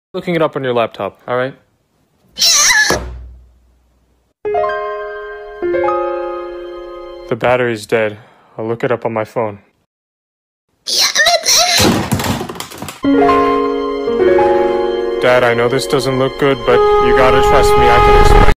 Looking it up on your laptop, alright? The battery's dead. I'll look it up on my phone. Dad, I know this doesn't look good, but you gotta trust me, I can explain.